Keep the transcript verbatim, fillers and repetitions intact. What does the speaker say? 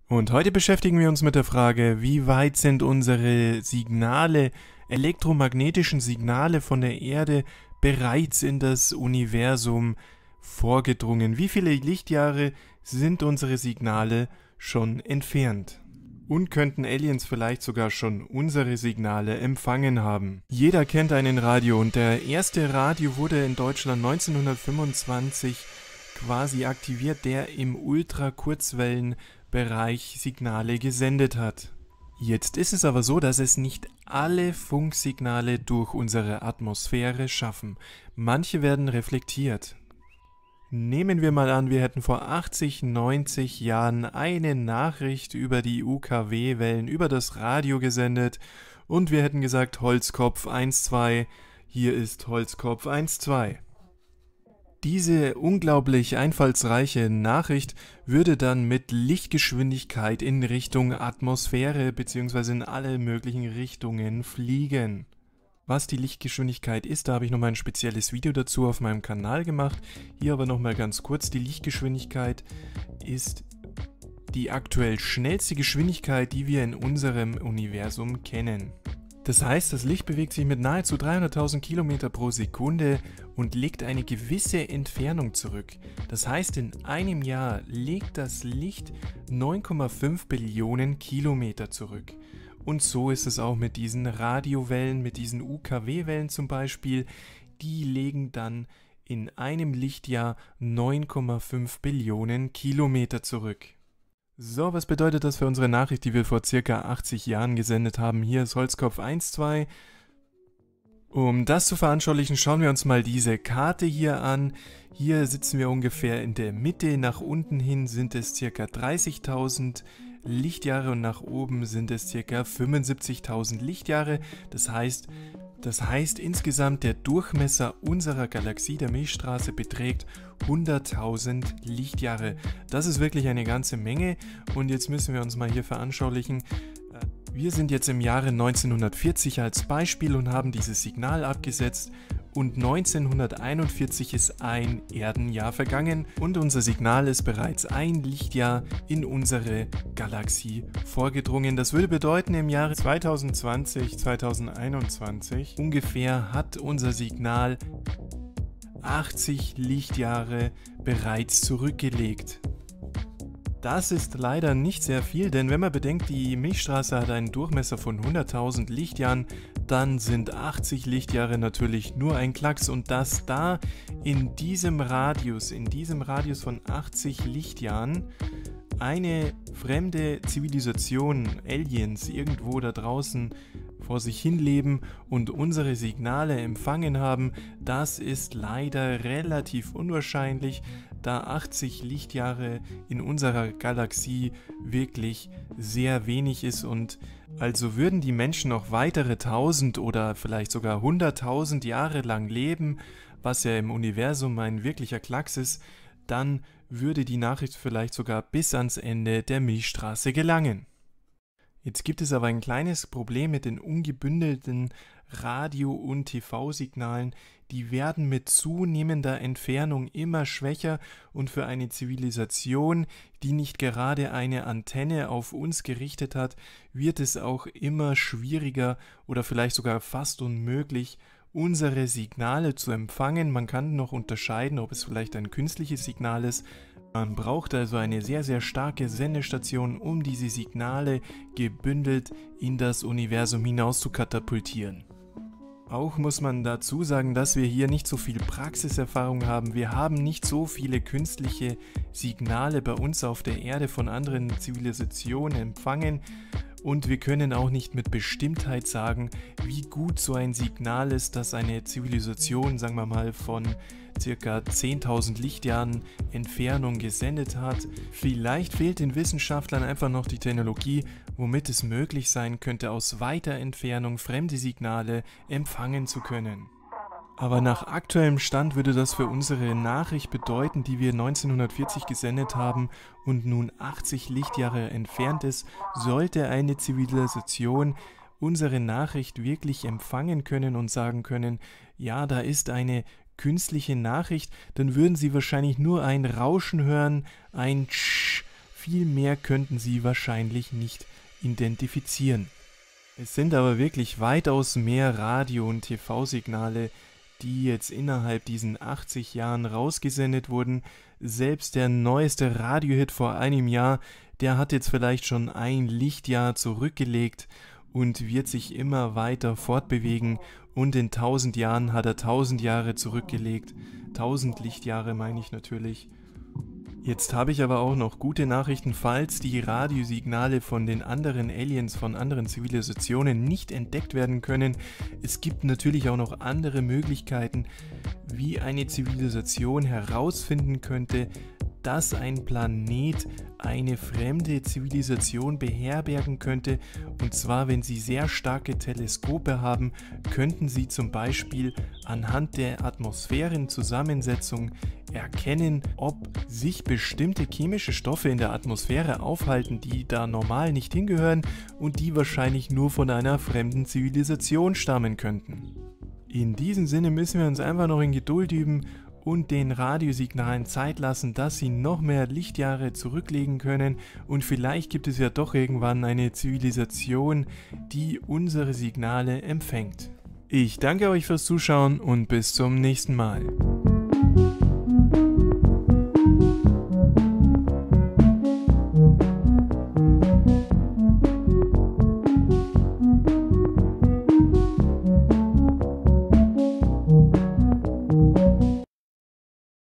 Und heute beschäftigen wir uns mit der Frage, wie weit sind unsere Signale, elektromagnetischen Signale von der Erde bereits in das Universum vorgedrungen? Wie viele Lichtjahre sind unsere Signale schon entfernt? Und könnten Aliens vielleicht sogar schon unsere Signale empfangen haben? Jeder kennt einen Radio und der erste Radio wurde in Deutschland neunzehnhundertfünfundzwanzig quasi aktiviert, der im Ultrakurzwellenbereich Signale gesendet hat. Jetzt ist es aber so, dass es nicht alle Funksignale durch unsere Atmosphäre schaffen. Manche werden reflektiert. Nehmen wir mal an, wir hätten vor achtzig, neunzig Jahren eine Nachricht über die U K W-Wellen über das Radio gesendet und wir hätten gesagt, Holzkopf eins zwei, hier ist Holzkopf eins zwei. Diese unglaublich einfallsreiche Nachricht würde dann mit Lichtgeschwindigkeit in Richtung Atmosphäre bzw. in alle möglichen Richtungen fliegen. Was die Lichtgeschwindigkeit ist, da habe ich nochmal ein spezielles Video dazu auf meinem Kanal gemacht. Hier aber nochmal ganz kurz, die Lichtgeschwindigkeit ist die aktuell schnellste Geschwindigkeit, die wir in unserem Universum kennen. Das heißt, das Licht bewegt sich mit nahezu dreihunderttausend Kilometer pro Sekunde und legt eine gewisse Entfernung zurück. Das heißt, in einem Jahr legt das Licht neun Komma fünf Billionen Kilometer zurück. Und so ist es auch mit diesen Radiowellen, mit diesen U K W-Wellen zum Beispiel. Die legen dann in einem Lichtjahr neun Komma fünf Billionen Kilometer zurück. So, was bedeutet das für unsere Nachricht, die wir vor circa achtzig Jahren gesendet haben? Hier ist Holzkopf eins zwei. Um das zu veranschaulichen, schauen wir uns mal diese Karte hier an. Hier sitzen wir ungefähr in der Mitte. Nach unten hin sind es circa dreißigtausend Lichtjahre und nach oben sind es circa fünfundsiebzigtausend Lichtjahre. Das heißt, das heißt insgesamt der Durchmesser unserer Galaxie, der Milchstraße, beträgt hunderttausend Lichtjahre. Das ist wirklich eine ganze Menge und jetzt müssen wir uns mal hier veranschaulichen. Wir sind jetzt im Jahre neunzehnhundertvierzig als Beispiel und haben dieses Signal abgesetzt und neunzehnhunderteinundvierzig ist ein Erdenjahr vergangen und unser Signal ist bereits ein Lichtjahr in unsere Galaxie vorgedrungen. Das würde bedeuten, im Jahre zweitausendzwanzig, zweitausendeinundzwanzig ungefähr hat unser Signal achtzig Lichtjahre bereits zurückgelegt. Das ist leider nicht sehr viel, denn wenn man bedenkt, die Milchstraße hat einen Durchmesser von hunderttausend Lichtjahren, dann sind achtzig Lichtjahre natürlich nur ein Klacks und dass da in diesem Radius, in diesem Radius von achtzig Lichtjahren eine fremde Zivilisation, Aliens, irgendwo da draußen vor sich hin leben und unsere Signale empfangen haben, das ist leider relativ unwahrscheinlich, da achtzig Lichtjahre in unserer Galaxie wirklich sehr wenig ist und also würden die Menschen noch weitere tausend oder vielleicht sogar hunderttausend Jahre lang leben, was ja im Universum ein wirklicher Klacks ist, dann würde die Nachricht vielleicht sogar bis ans Ende der Milchstraße gelangen. Jetzt gibt es aber ein kleines Problem mit den ungebündelten Radio- und T V-Signalen. Die werden mit zunehmender Entfernung immer schwächer und für eine Zivilisation, die nicht gerade eine Antenne auf uns gerichtet hat, wird es auch immer schwieriger oder vielleicht sogar fast unmöglich, unsere Signale zu empfangen. Man kann noch unterscheiden, ob es vielleicht ein künstliches Signal ist. Man braucht also eine sehr, sehr starke Sendestation, um diese Signale gebündelt in das Universum hinaus zu katapultieren. Auch muss man dazu sagen, dass wir hier nicht so viel Praxiserfahrung haben. Wir haben nicht so viele künstliche Signale bei uns auf der Erde von anderen Zivilisationen empfangen. Und wir können auch nicht mit Bestimmtheit sagen, wie gut so ein Signal ist, dass eine Zivilisation, sagen wir mal, von ca. zehntausend Lichtjahren Entfernung gesendet hat. Vielleicht fehlt den Wissenschaftlern einfach noch die Technologie, womit es möglich sein könnte, aus weiter Entfernung fremde Signale empfangen zu können. Aber nach aktuellem Stand würde das für unsere Nachricht bedeuten, die wir neunzehnhundertvierzig gesendet haben und nun achtzig Lichtjahre entfernt ist, sollte eine Zivilisation unsere Nachricht wirklich empfangen können und sagen können, ja, da ist eine künstliche Nachricht, dann würden sie wahrscheinlich nur ein Rauschen hören, ein Tsch, Viel mehr könnten sie wahrscheinlich nicht identifizieren. Es sind aber wirklich weitaus mehr Radio- und T V-Signale, die jetzt innerhalb diesen achtzig Jahren rausgesendet wurden. Selbst der neueste Radiohit vor einem Jahr, der hat jetzt vielleicht schon ein Lichtjahr zurückgelegt und wird sich immer weiter fortbewegen, und in tausend Jahren hat er tausend Jahre zurückgelegt. tausend Lichtjahre meine ich natürlich. Jetzt habe ich aber auch noch gute Nachrichten, falls die Radiosignale von den anderen Aliens, von anderen Zivilisationen nicht entdeckt werden können. Es gibt natürlich auch noch andere Möglichkeiten, wie eine Zivilisation herausfinden könnte, dass ein Planet eine fremde Zivilisation beherbergen könnte. Und zwar, wenn sie sehr starke Teleskope haben, könnten sie zum Beispiel anhand der Atmosphärenzusammensetzung erkennen, ob sich bestimmte chemische Stoffe in der Atmosphäre aufhalten, die da normal nicht hingehören und die wahrscheinlich nur von einer fremden Zivilisation stammen könnten. In diesem Sinne müssen wir uns einfach noch in Geduld üben und den Radiosignalen Zeit lassen, dass sie noch mehr Lichtjahre zurücklegen können, und vielleicht gibt es ja doch irgendwann eine Zivilisation, die unsere Signale empfängt. Ich danke euch fürs Zuschauen und bis zum nächsten Mal.